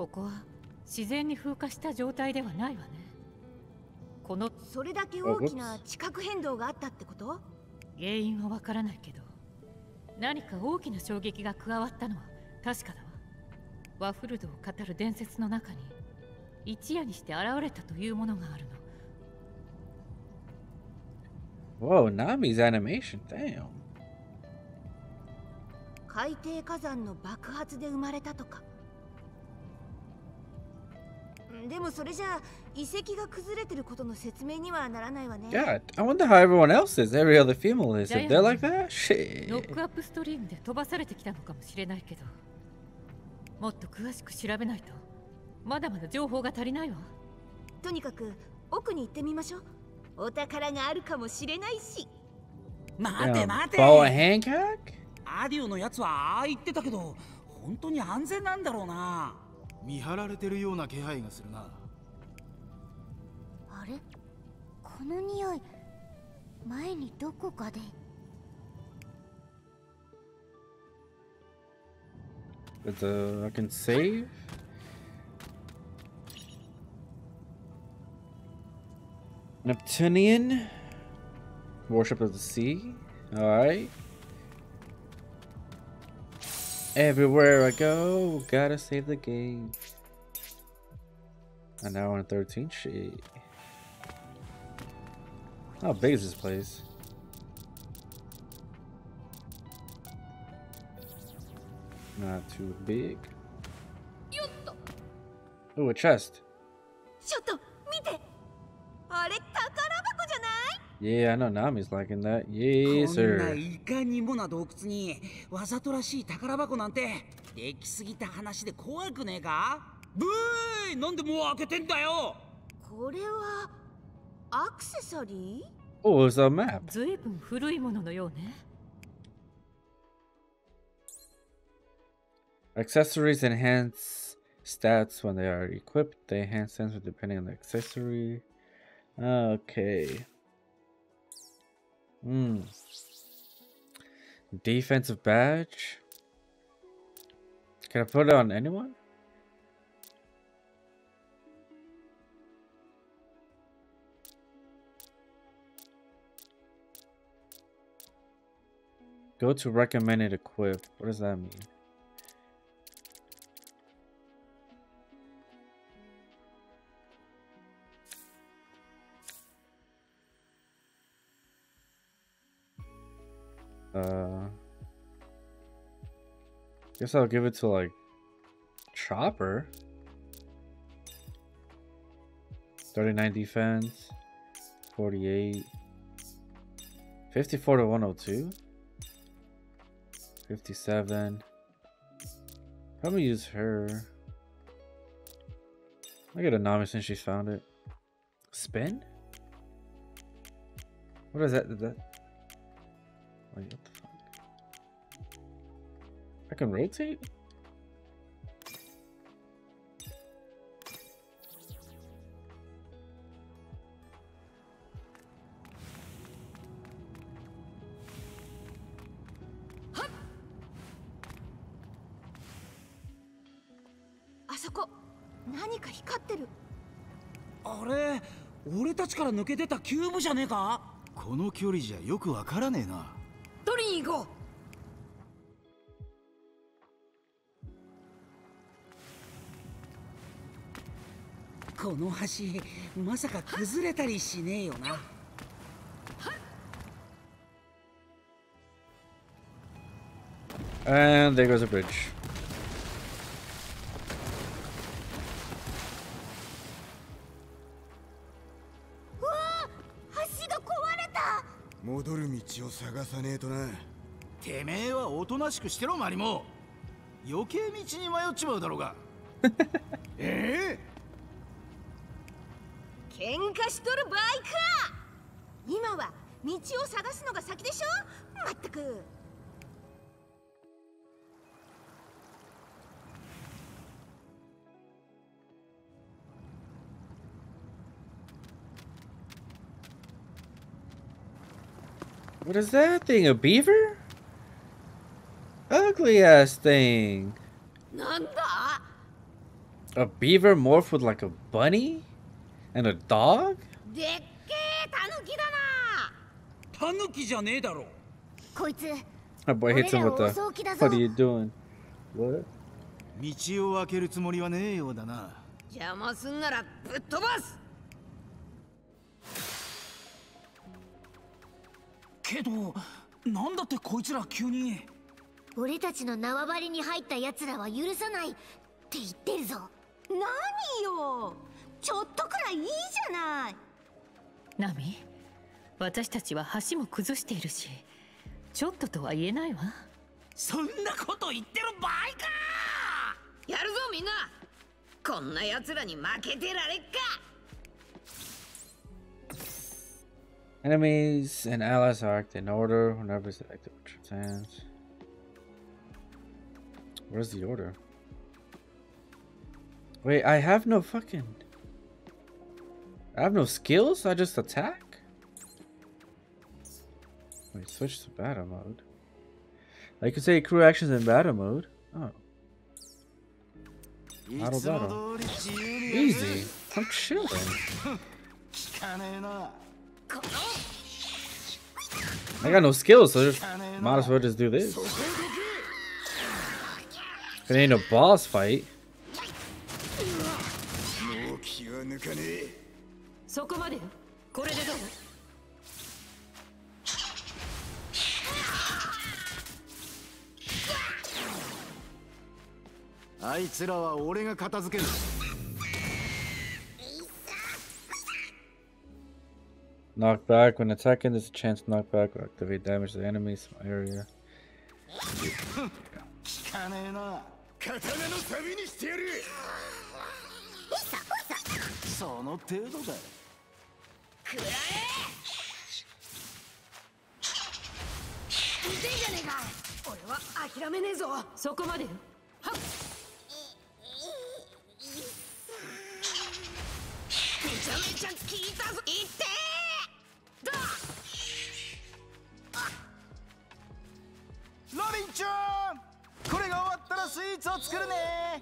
ここは自然に風化した状態ではないわね。このそれだけ大きな地殻変動があったってこと？ 原因はわからないけど、何か大きな衝撃が加わったのは確かだわ。ワフルドを語る伝説の中に一夜にして現れたというものがあるの。 Whoa, Nami's animation, damn. 海底火山の爆発で生まれたとか。でもそれじゃあ遺跡が崩れてることの説明にはならないわね。 God, I wonder how everyone else is. Every other female is. If they're like that, ノッ shit. クアップストリームで飛ばされてきたのかもしれないけど、もっと詳しく調べないとまだまだ情報が足りないわ。 とにかく奥に行ってみましょう。お宝があるかもしれないし。 待て待て。 Boa Hancock? アデューのやつはああ言ってたけど、本当に安全なんだろうな。 見張られてるような気配がするな。 あれ、この匂い、前にどこかで。 But I can save? Neptunian? Worship of the Sea? Alright. Everywhere I go, gotta save the game. And now on 13, shit. How big is this place? Not too big. Ooh, a chest. ちょっと見て。あれ宝箱じゃない？ Yeah, I know Nami's liking that. Yes, こんな sir. いかにもな洞窟にわざとらしい宝箱なんてできすぎた話で怖くねえか？ブーイ、なんでもう開けてんだよ。 これはアクセサリー？ Oh, it's a map. ずいぶん古いもののようね。 Accessories enhance stats when they are equipped. They enhance sensor depending on the accessory. Okay. Defensive badge. Can I put it on anyone? Go to recommended equip. What does that mean? Guess I'll give it to like Chopper. 39 defense, 48, 54 to 102, 57. Probably use her. I get a Nami since she's found it. Spin? What is that? Wait, what the fuck? I can rotate? あれ、俺たちから抜けてたキューブじゃねえか？ この距離じゃよくわからねえな。 取りに行こう。 この橋まさか崩れたりしねえよな。 And there goes a bridge. うわあ、橋が壊れた。 戻る道を探さねえとな。 てめえはおとなしくしてろマリモ。余計道に迷っちまうだろうが。 喧嘩しとる場合か。今は道を探すのが先でしょ。まったく。 What is that thing? A beaver? Ugly ass thing. なんだ？ A beaver morphed with like a bunny and a dog? でっけえタヌキだな。 タヌキじゃねえだろ。 こいつ My boy hits him with the. What are you doing? What? 道を開けるつもりはねえようだな。 邪魔すんならぶっ飛ばす。 けどなんだってこいつら急に。 俺たちの縄張りに入った奴らは許さないって言ってるぞ。何よ、ちょっとくらいいいじゃない。 ナミ、私たちは橋も崩しているし、ちょっととは言えないわ。 そんなこと言ってる場合か。 やるぞみんな。こんな奴らに負けてられっか。 Enemies and allies are acted in order whenever it's active with hands. Where's the order? Wait, I have no fucking. I have no skills? I just attack? Wait, switch to battle mode. I could say crew actions in battle mode. Oh. Battle. Easy. I'm chilling. I got no skills, so just might as well just do this. It ain't a boss fight. もう気が抜かねえ。 そこまでよ。これでどう？ あいつらは俺が片付ける。 Knock back. When attacking, there's a chance to knock back or activate damage to the enemies area. 聞かねえな。 刀の旅にしてやる。 その程度だよ。 くらえ。見てんじゃねえか。俺は諦めねえぞ。 そこまでよ。はっ。 めちゃめちゃ効いたぞ。いってー。だ。 ロビンちゃん、これが終わったらスイーツを作るね。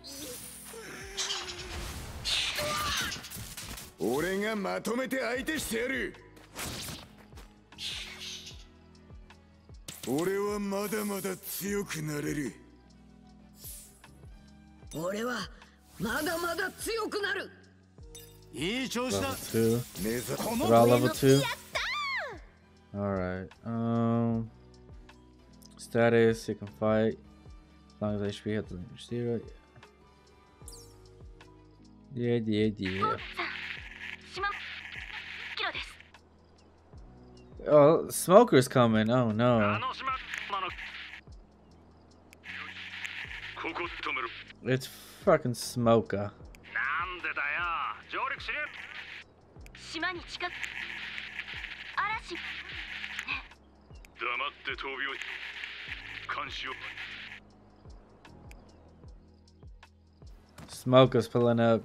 俺がまとめて相手してやる。俺はまだまだ強くなれる。 俺はまだまだ強くなる。 いい調子だ。 Level 2. 目ざ We're all level 2. Alright. Status, you can fight. As long as HP hits the 0. Yeah. Oh, Smoker's coming. Oh no. It's fucking Smoker. なんでだよ。上陸しね。 島に近く嵐。 黙って闘病監視を。 Smoker's pulling up.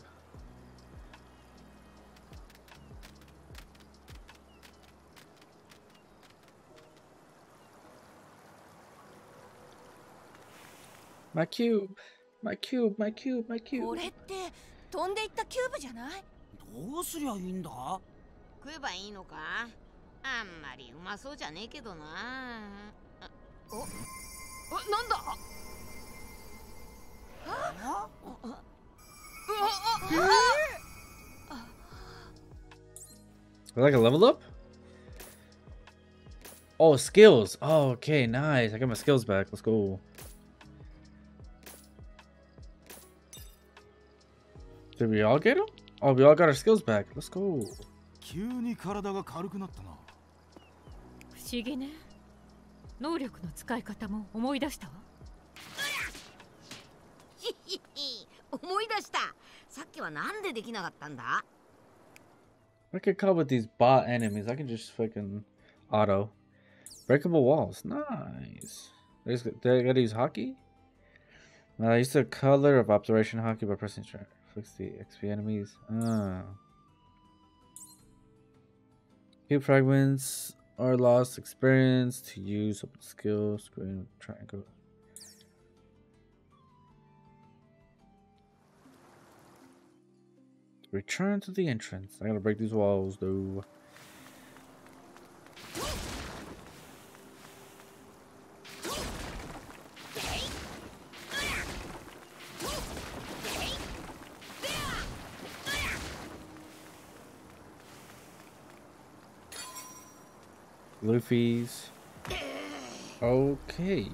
My cube. My cube. これって飛んでいったキューブじゃない？ どうすりゃいいんだ。 食えばいいのか？あんまりうまそうじゃねえけどな。お、なんだ？ Like a level up? Oh, skills. Oh, okay, nice. I got my skills back. Let's go. Did we all get them? Oh, we all got our skills back. Let's go. 急に体が軽くなったな。 不思議ね。能力の使い方も思い出したわ。 思い出した。さっきはなんでできなかったんだ？ I could come with these bot enemies. I can just fucking auto. Breakable walls. Nice. They gotta use hockey? Use the color of observation hockey by pressing start. Fix the XP enemies. Cube fragments are lost experience to use open skill screen triangle. Return to the entrance. I gotta break these walls, though. Luffy's. Okay.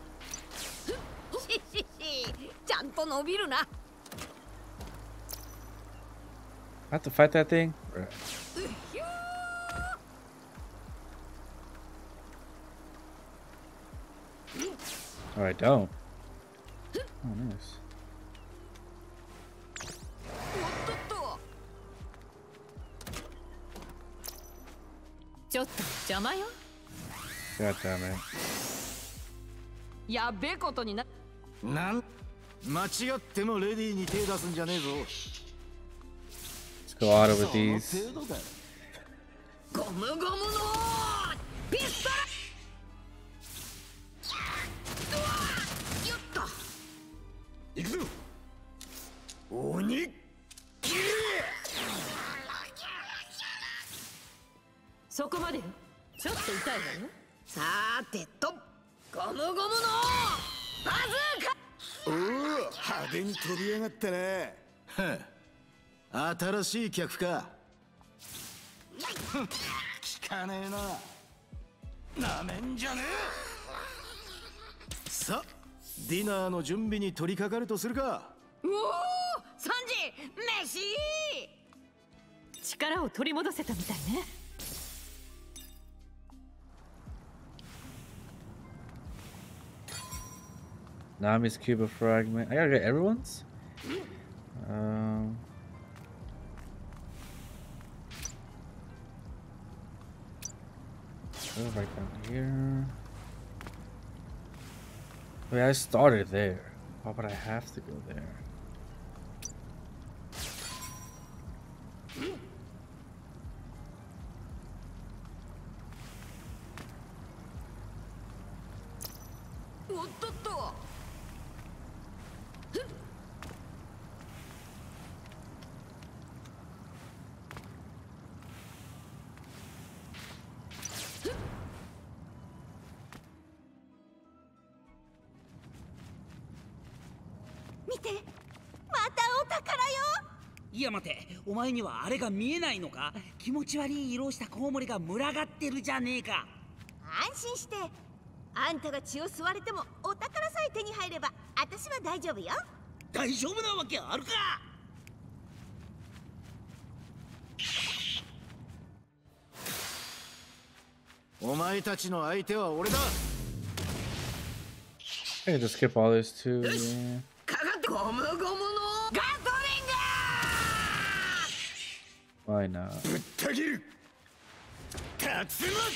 ちゃんと伸びるな。 I have to fight that thing? Right. Oh, I don't. Oh, nice. おっとっと。 ちょっと邪魔よ。 God damn it. やべえことにな。 なん間違ってもレディーに手出すんじゃねえぞ。 Let's go auto with these. その程度だよ。 ゴムゴムのピストル。よっと。 行くぞ鬼切れそこまでよ。ちょっと痛いわよ。 さーてと、ゴムゴムのバズーカ。 おお派手に飛び上がったな。 はん新しい客か。ふん聞かねえな。なめんじゃねえ。さディナーの準備に取り掛かるとするか。 おお、サンジ、飯。 力を取り戻せたみたいね。 Nami's Cuba fragment. I gotta get everyone's? Go right down here. Wait, I started there. Why would I have to go there? おっとっと。 見て、またお宝よ。 いや待て、お前にはあれが見えないのか。気持ち悪い色をしたコウモリが群がってるじゃねえか。 安心して。あんたが血を吸われてもお宝さえ手に入れば私は大丈夫よ。 大丈夫なわけあるか。 お前たちの相手は俺だ。 I can just skip all this too. Yeah. かかってゴムゴムのガトリング。 Why not? ぶった切る竜巻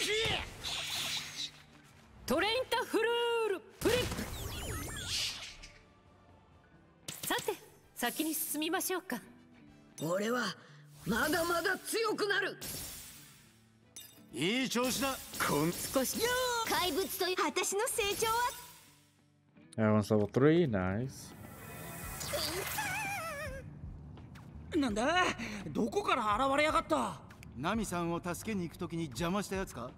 トレインタフルールフリップ。さて、先に進みましょうか。 俺はまだまだ強くなる。 いい調子だ。 少し。 怪物という私の成長は Everyone's level 3. Nice. なんだ、どこから現れやがった。 ナミさんを助けに行くときに邪魔したやつか。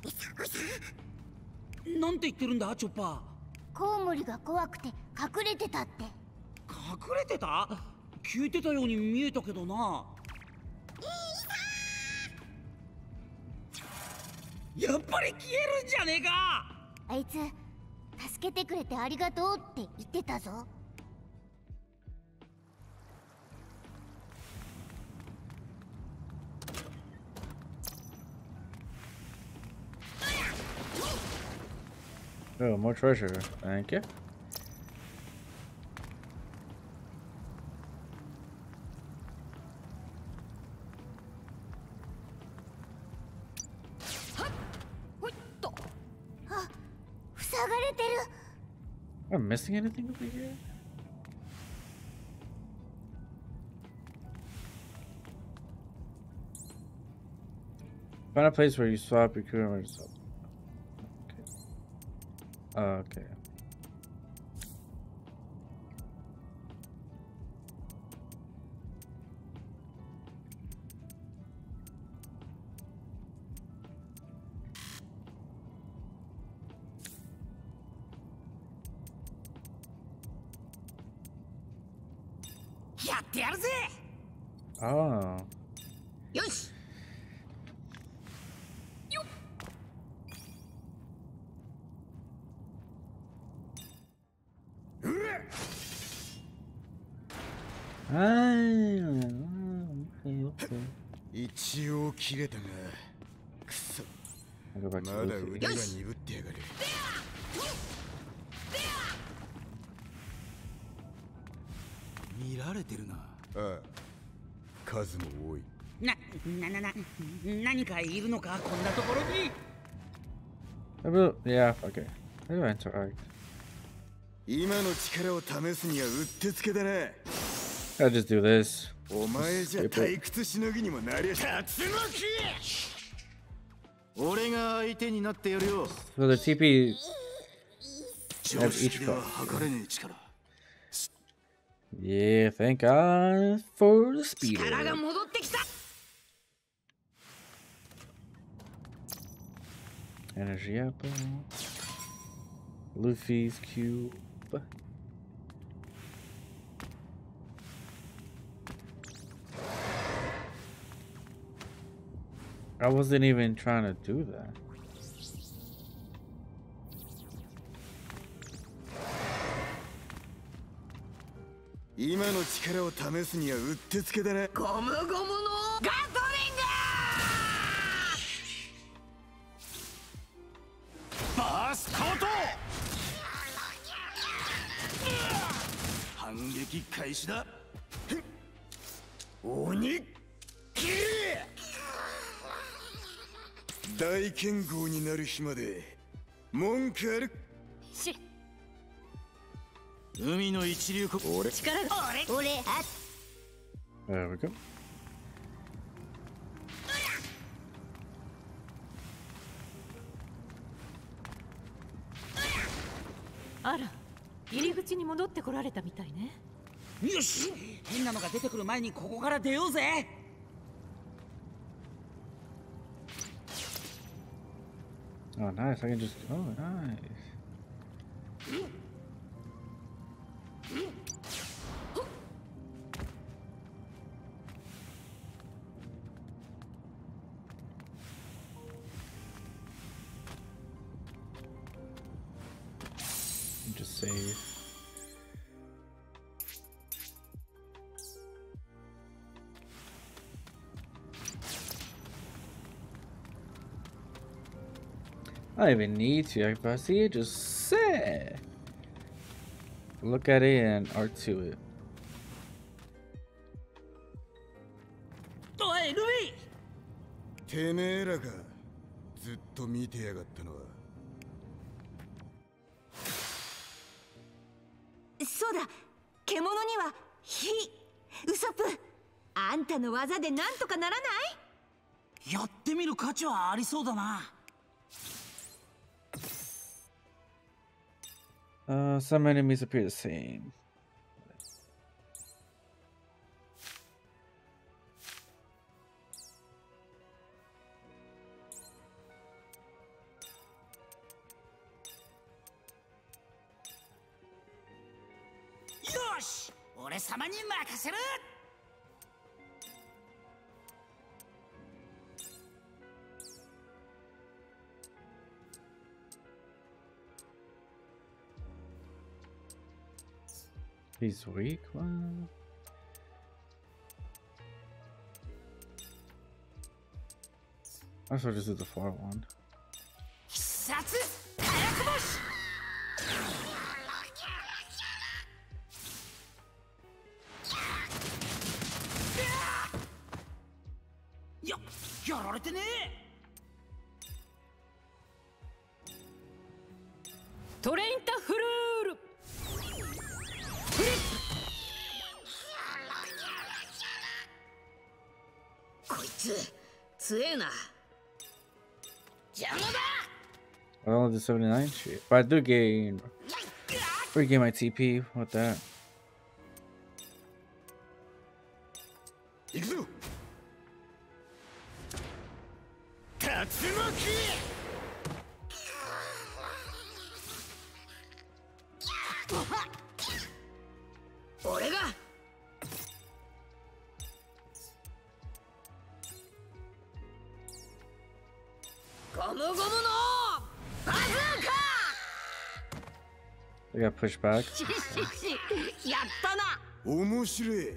なんて言ってるんだチョッパコウモリが怖くて隠れてたって。 ー。隠れてた。消えてたように見えたけどな。やっぱり消えるんじゃねえか。 あいつ助けてくれてありがとうって言ってたぞ。 Oh, more treasure. Thank you. Am I missing anything over here? Find a place where you swap your crew members. Okay. Okay. やってやるぜ。 Oh. よし。 一応切れたが、くそ。 I'll go back ま to だ Luffy. 腕が鈍ってやがる。見られてるな。ああ、数も多い。 何かいるのか、こんなところに。 Yeah, fuck it. How do I interact? 今の力を試すにはうってつけだな。 I'll just do this. お前じゃ退屈しのぎにもなりゃ。竜巻！俺が相手になってやるよ。 So the TP 常 has 識 each では card. 測れねえ力。 Yeah, thank God for the speeder. 力が戻ってきた。 Energy apple. Luffy's cube. I wasn't even trying to do that. 今の力を試すにはうってつけだな。 ゴムゴムのガトリング。 バースコート。反撃開始だ。鬼切り。大剣豪になる日まで文句ある。 し海の一流国。俺力が俺 There we go. あら、入り口に戻ってこられたみたいね。 よし、変なのが出てくる前にここから出ようぜ。 Oh, nice. I can just. Oh, nice. Just save. I don't even need to. If I see it, just say. Look at it and art to it. おい、ルビてめえらがずっと見てやがったのは。 そうだ、獣には火。ウソップ、あんたの技でなんとかならない？ ー。やってみる価値はありそうだな。 Some enemies appear the same. よし、俺様に任せる。 He's weak. What? I should just do the far one. 必殺火薬星。やられてねえ。 トレインタフルール。 こいつ強えな。邪魔だ。 I only did 79 shit. But I do gain. Regain my TP with that. 行くぞ。竜巻。 俺がゴムゴムのバズーカ They got pushed back. やったな。 面白い。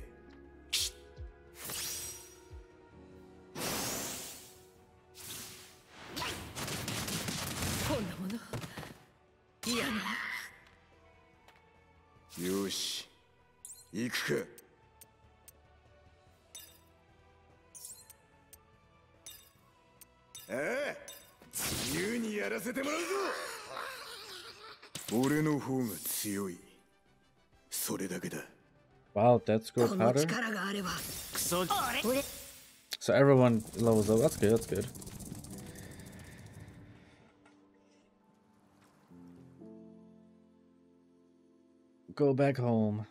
こんなもの嫌な。 よし、行くか。ああ、自由にやらせてもらうぞ。俺の方が強い。それだけだ。 Wow, Death Scroll この powder. 力があれば。 クソ。 So everyone levels up. That's good. That's good. Go back home.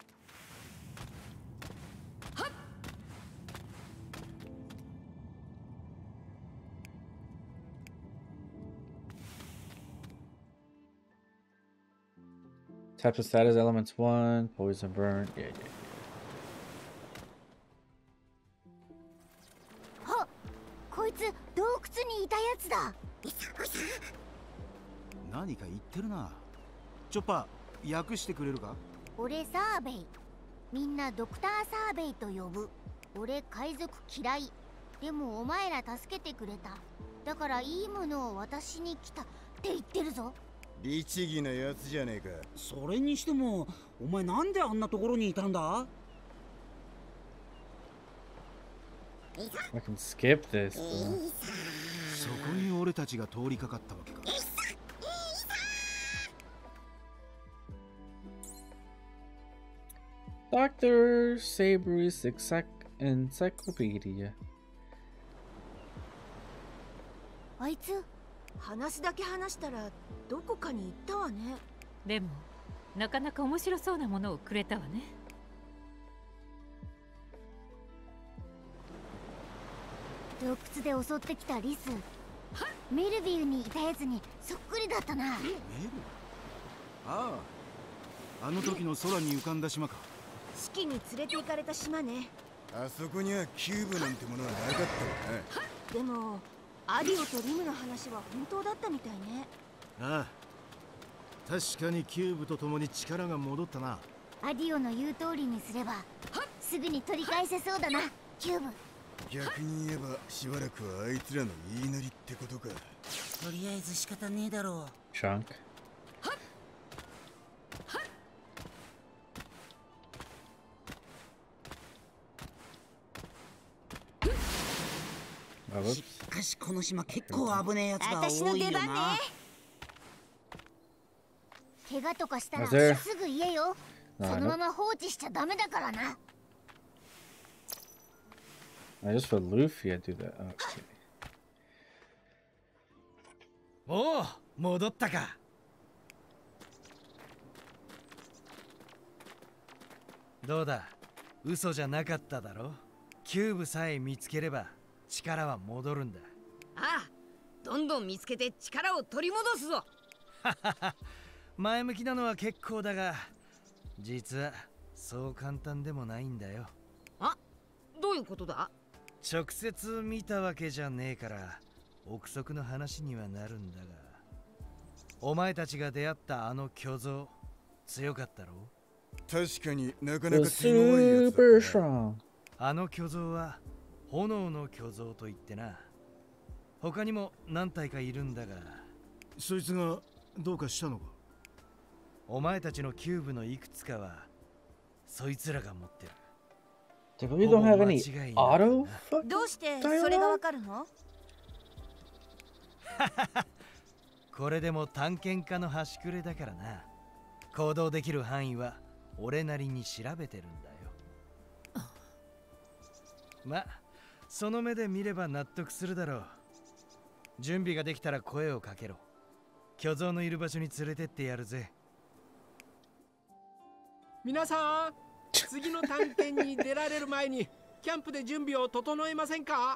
Type of status elements 1, poison burn. Yeah. あ、こいつ洞窟にいたやつだ。 何か言ってるな。チョッパー、訳してくれるか？ 俺サーベイ。みんなドクターサーベイと呼ぶ。俺海賊嫌い。でもお前ら助けてくれた。だからいいものを渡しに来たって言ってるぞ。 律儀なやつじゃねえか。 それにしてもお前なんであんなところにいたんだ？ I can skip this. そこに俺たちが通りかかったわけか。 Dr. Sabry's Encyclopedia. あいつ話すだけ話したらどこかに行ったわね。 でもなかなか面白そうなものをくれたわね。 洞窟で襲ってきたリス、メルビルにいたやつにそっくりだったな。 メル？ああ、あの時の空に浮かんだ島か。 式に連れて行かれた島ね。 あそこにはキューブなんてものはなかったわな。 でもアディオとリムの話は本当だったみたいね。 ああ、確かにキューブと共に力が戻ったな。 アディオの言う通りにすればすぐに取り返せそうだな、キューブ。 逆に言えばしばらくはあいつらの言いなりってことか。 とりあえず仕方ねえだろう。 Chunk. Oh, し whoops. かしこの島結構危ねえやつが私の多いよ出番ね。 な。 怪我とかしたら Is there- すぐ言えよ。 No, そ I の don't. まま放置しちゃダメだからな。 I just for Luffy, I do that. Oh, okay. おお、戻ったか。どうだ、嘘じゃなかっただろ。キューブさえ見つければ力は戻るんだ。 ああ、どんどん見つけて力を取り戻すぞ。 前向きなのは結構だが、実はそう簡単でもないんだよ。 あ、どういうことだ？ 直接見たわけじゃねえから憶測の話にはなるんだが、お前たちが出会ったあの巨像強かったろ？ 確かになかな The か手強いやつ super だな。 strong. あの巨像は炎の巨像といってな、他にも何体かいるんだが、 そいつがどうかしたのか？ お前たちのキューブのいくつかはそいつらが持ってる。 Dude, we don't have any auto どうして dialogue? それがわかるの？ これでも探検家の端くれだからな。行動できる範囲は俺なりに調べてるんだよ。ま、その目で見れば納得するだろう。準備ができたら声をかけろ。巨像のいる場所に連れてってやるぜ。 皆さん、次の探検に出られる前にキャンプで準備を整えませんか？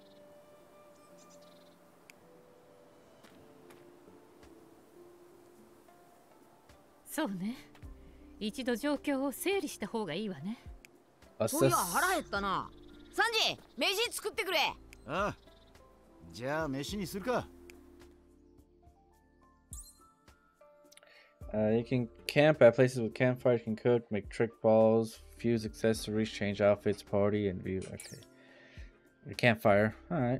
そうね。一度状況を整理した方がいいわね。 そういや腹減ったな。サンジ、飯作ってくれ。 ああ、じゃあ飯にするか。 You can camp at places with campfires. You can cook, make trick balls, fuse accessories, change outfits, party, and view. Okay. A campfire. Alright.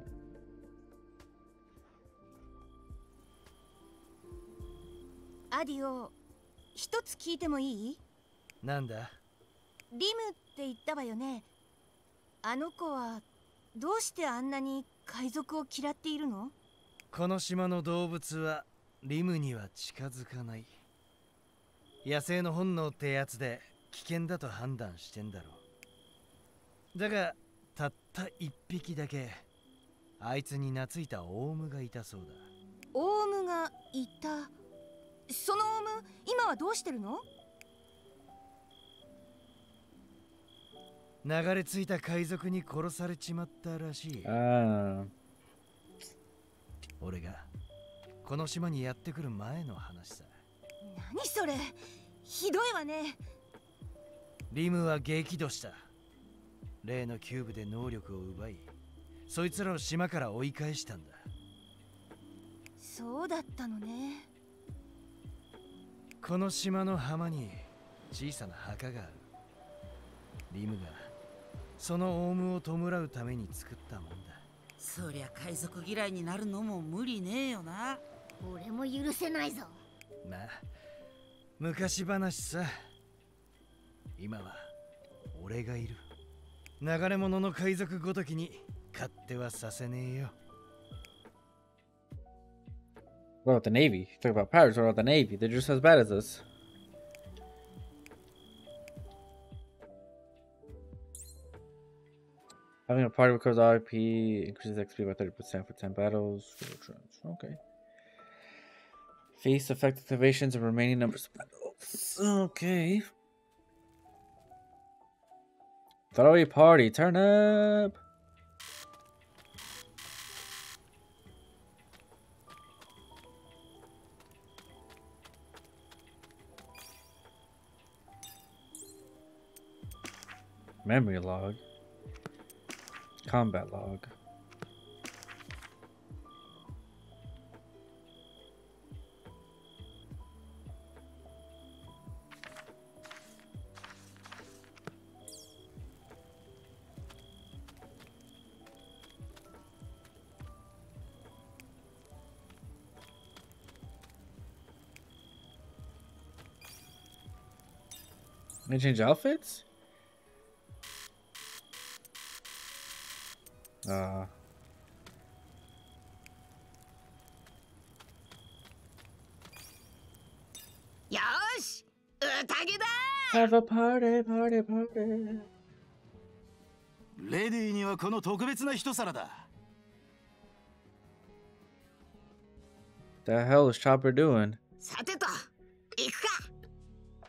アディオ、一つ聞いてもいい？ なんだ？ リムって言ったわよね。あの子はどうしてあんなに海賊を嫌っているの？ この島の動物はリムには近づかない。野生の本能ってやつで危険だと判断してんだろう。だがたった一匹だけあいつに懐いたオウムがいたそうだ。 オウムがいた。そのオウム今はどうしてるの？ 流れ着いた海賊に殺されちまったらしい。俺がこの島にやってくる前の話さ。 何それ、ひどいわね。 リムは激怒した。例のキューブで能力を奪い、そいつらを島から追い返したんだ。 そうだったのね。 この島の浜に小さな墓がある。リムがそのオウムを弔うために作ったもんだ。 そりゃ海賊嫌いになるのも無理ねえよな。 俺も許せないぞ。 まあ昔話さ。今は俺がいる。流れ者の海賊ごときに勝手はさせねえよ。 What about the Navy? You talk about pirates, what about the Navy? They're just as bad as us. Having a party recovers RP, increases XP by 30% for 10 battles. Okay. Feast effect activations and remaining numbers of battles. Okay. Throwaway party, turn up! Memory log. Combat log. Can I change outfits? Yosh! Utage da! Have a party, party, party. レディーにはこの特別な一皿だ。 The hell is Chopper doing? さてと、行くか。